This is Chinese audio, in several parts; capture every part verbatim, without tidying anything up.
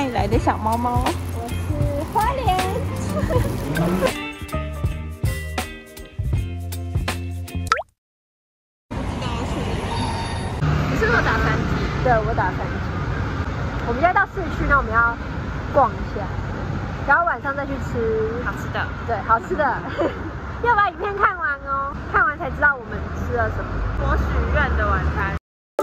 里来的小猫猫？ 我是花莲。 你是不是有打三级？ 对，我打三级。我们现在到市区，那我们要逛一下，然后晚上再去吃好吃的。 对，好吃的。要把影片看完哦，看完才知道我们吃了什么。 我许愿的晚餐。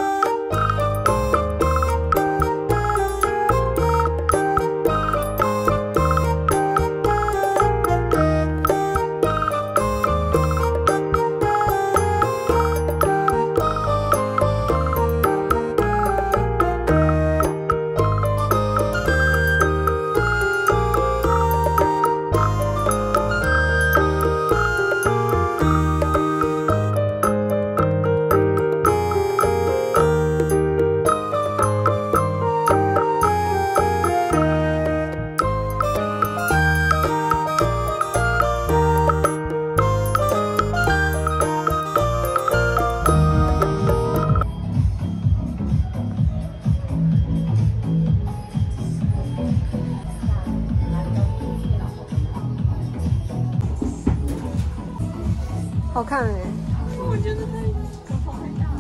好看哎、欸！ 我觉得它好拍照。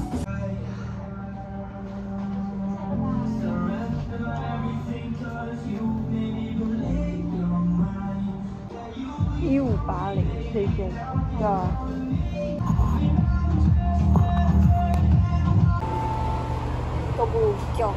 一五八零推荐，对啊。都不叫。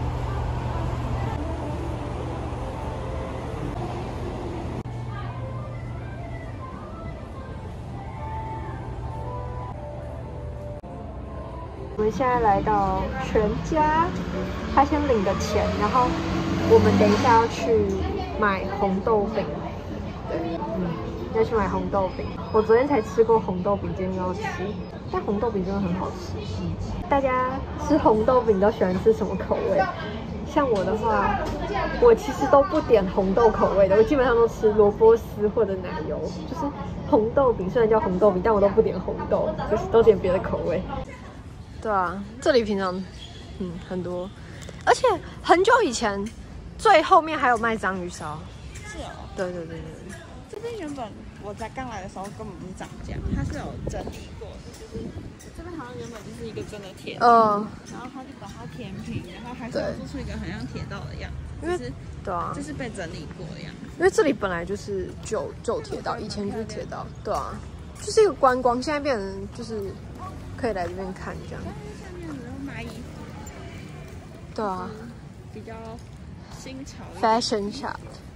我们现在来到全家，他先领个钱，然后我们等一下要去买红豆饼。对，嗯，要去买红豆饼。我昨天才吃过红豆饼，今天又要吃，但红豆饼真的很好吃。嗯，大家吃红豆饼都喜欢吃什么口味？像我的话，我其实都不点红豆口味的，我基本上都吃萝卜丝或者奶油。就是红豆饼虽然叫红豆饼，但我都不点红豆，就是都点别的口味。对啊，这里平常嗯很多，而且很久以前最后面还有卖章鱼烧。 是哦。 对对对对。 这边原本我在刚来的时候根本不是涨价，它是有整理过的，就是这边好像原本就是一个真的铁道，嗯，然后他就把它填平，然后还是有做出一个很像铁道的样子，因为对啊， 就是被整理过的样子。 因为这里本来就是旧旧铁道，以前就是铁道，对啊，就是一个观光，现在变成就是可以来这边看这样。 下面有蚂蚁， 对啊， 比较新潮 ，fashion shop。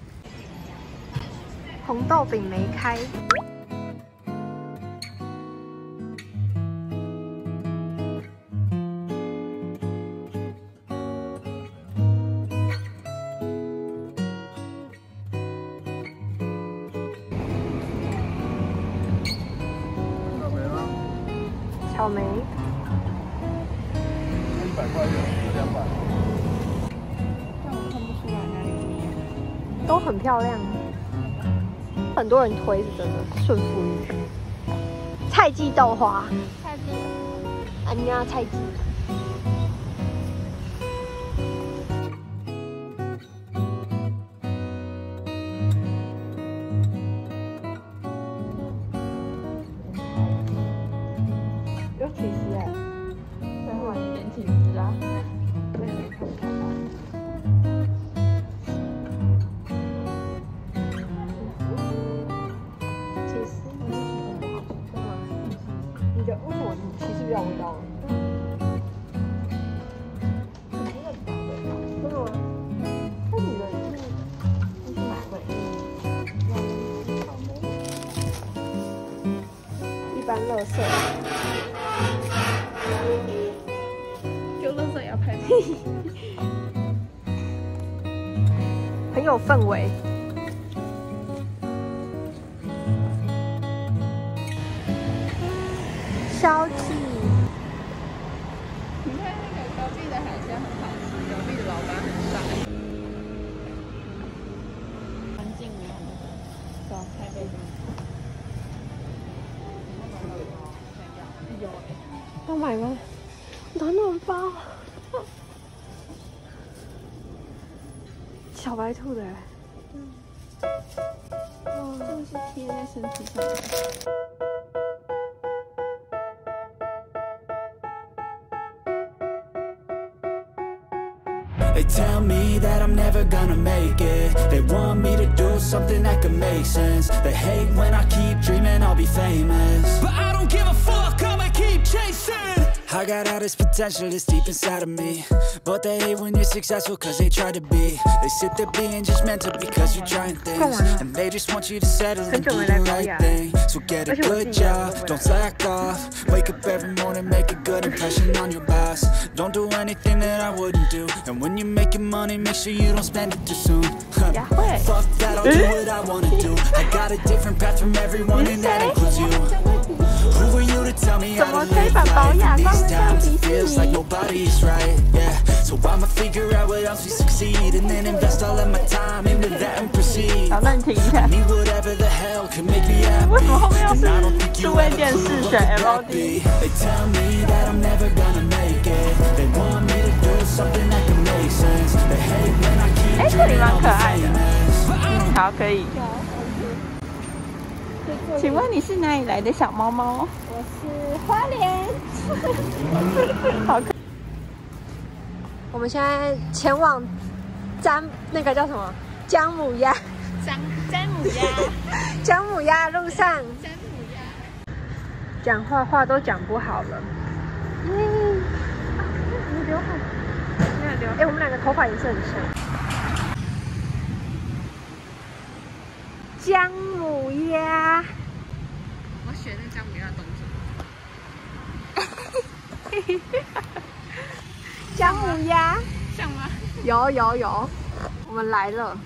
红豆饼没开。草莓。 一百块有两百。 但我看不出来哪里不一样。 都很漂亮。很多人推是真的，顺富裕。菜记豆花， 菜记， 安家菜记。有起司哎， 最后一点起司啊。 对，看不看到？为什么你其实比较味道？真的吗？那你的是你是哪味？一般垃圾。 就垃圾也要拍吗？ 很有氛围。烧鸡， 你看那个隔壁的海鲜很好吃，隔壁的老板很帅，环境没有那个，走，台北的。有哎， 要买吗？暖暖包， 小白兔的。 哦，这个是贴在身体上的。 They tell me that I'm never gonna make it. They want me to do something that could make sense. They hate when I keep dreaming I'll be famous, but I don't give a fuck, I'ma keep chasing. I got all this potential that's deep inside of me, but they hate when you're successful cause they try to be. They sit there being judgmental because you're trying things, and they just want you to settle and do the right thing. So get a good job, don't slack off. Wake up every morning, make a good impression on your boss. Don't do anything that I wouldn't do, and when you're making money, make sure you don't spend it too soon. Fuck that, I'll do what I wanna do. I got a different path from everyone, and that includes you. Who are you to tell me how to live life? In these times it feels like nobody's right, yeah. So I'ma figure out what else we succeed, and then invest all of my time into that and proceed. I need whatever the hell can make me happy, and I don't think you ever could look at me. They tell me that I'm never gonna make it. They want me to do something that can make sense. They hate when I keep dreaming I'll be famous. 好，可以。请问你是哪里来的小猫猫？ 我是花莲。 好可。 我们现在前往詹那个叫什么姜母鸭？ 姜姜母鸭。 姜母鸭路上。 姜母鸭。 讲话话都讲不好了。耶！你刘海，没有刘海。哎，我们两个头发颜色很像。姜母鸭。 我学那姜母鸭的动作。 姜母鸭像吗？ 有有有，我们来了。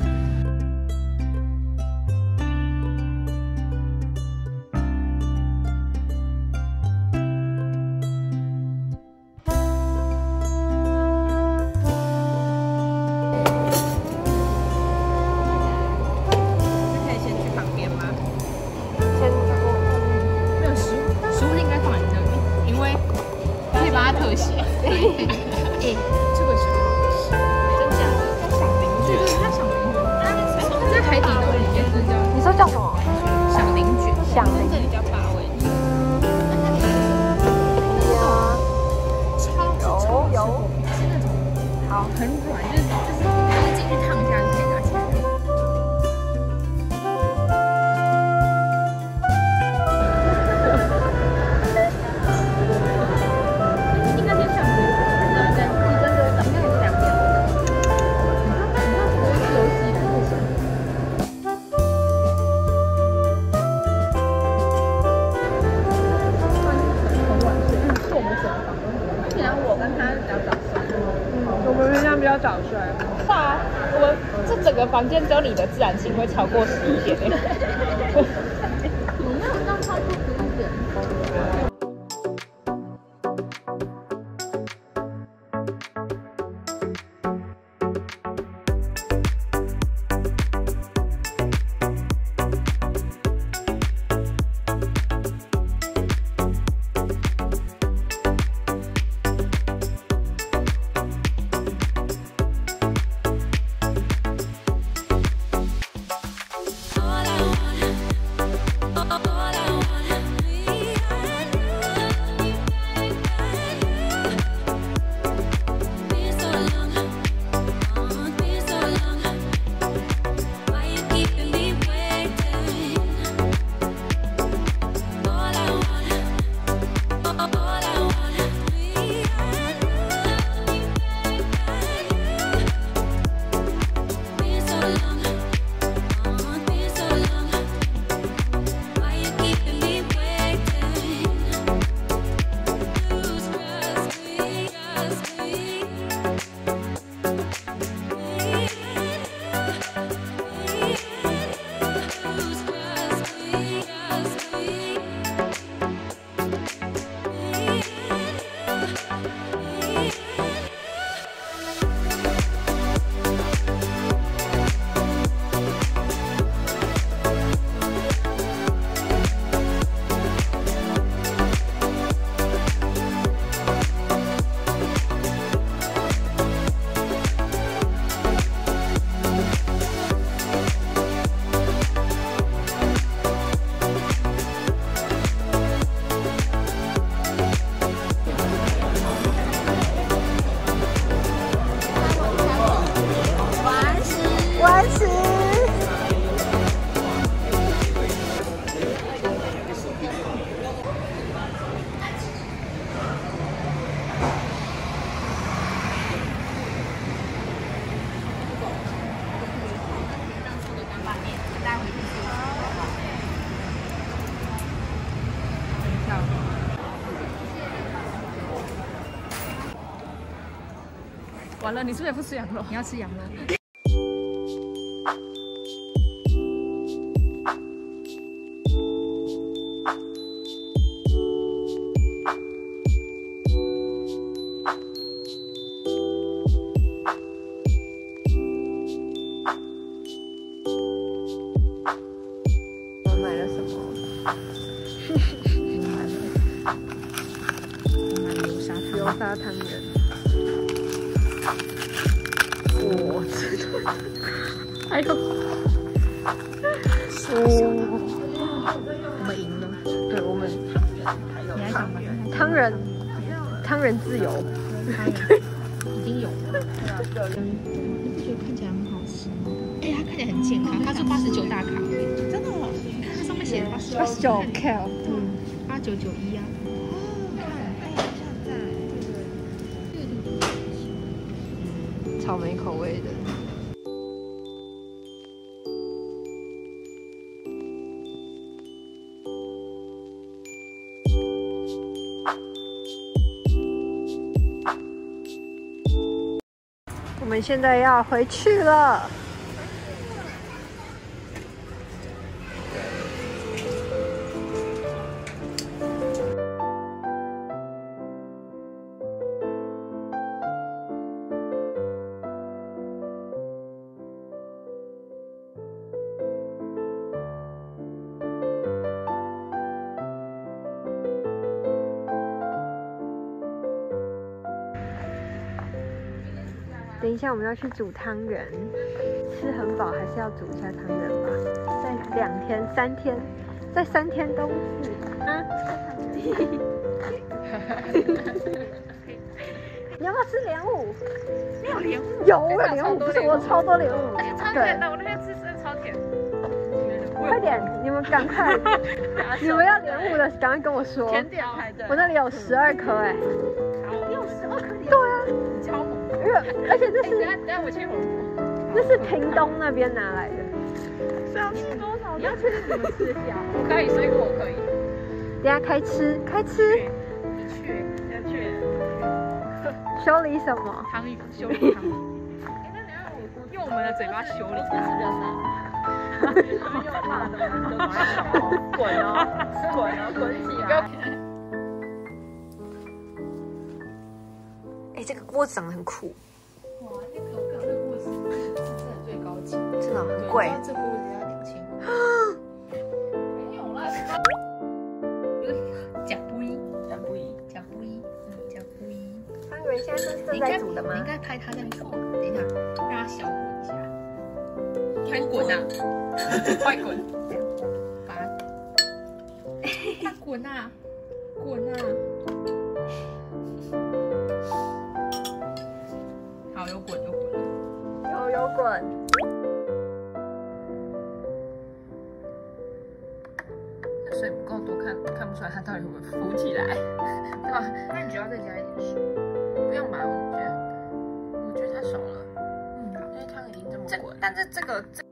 特写，哎，这个是真假的？它响铃卷，它响铃卷，在海底捞里面是叫， 你说叫什么？ 响铃卷， 响铃， 这里叫八味。 有有， 是那种好很软，就是就是就是进去烫一下就可以拿起来。 比较早睡。 是啊，我这整个房间只有你的自然醒会超过十一点。我没有让超过十一点。 完食。 完了，你是不是也不吃羊肉？你要吃羊肉。 我买了什么？ 我买了流沙流沙汤圆。 我知道，还有，哦， 我们赢了。 对我们， 你还想吗？ 汤圆，汤圆自由， 已经有了。你不觉得看起来很好吃吗？哎，它看起来很健康，它是八十九大卡，真的哦。你看它上面写八十九 cal， 嗯， 八九九一啊。 草莓口味的。我们现在要回去了。等一下我们要去煮汤圆，吃很饱还是要煮一下汤圆吧。在两天、三天，在三天都是啊。你要不要吃莲雾？ 你有莲雾？ 有，我有莲雾，不是我超多莲雾。 而且超甜的，我那天吃真的超甜。 快点，你们赶快，你们要莲雾的赶快跟我说。 甜点排队。 我那里有十二颗哎。 你有十二颗莲雾？ 对啊， 你超猛。 因为而且这是， 等下等下我切火锅。 这是屏东那边拿来的。 是要吃多少？你要确定你们吃得下？我可以，水果可以。 等下开吃，开吃。 你去，要去。 修理什么？ 汤圆，修理汤圆。哎，那等下我用我们的嘴巴修理，这是人啊。用辣的，滚哦，滚哦，滚起来！ 哎，这个锅子长得很酷。 哇，那个我感觉这个锅子是真的最高级， 真的很贵。 这锅子要两千块。没有啦，假不一，假不一，假不一，嗯，假不一。 汤圆现在是正在煮的吗？ 你应该拍它在做，等一下，让它小滚一下。快滚啊！快滚！把它，快滚啊！滚啊！好，有滚有滚了， 有有滚。 这水不够多，看看不出来它到底会不会浮起来，对吧？那你只要再加一点水，不用吧？我觉得，我觉得太少了。嗯，因为汤已经这么滚，但是这个这。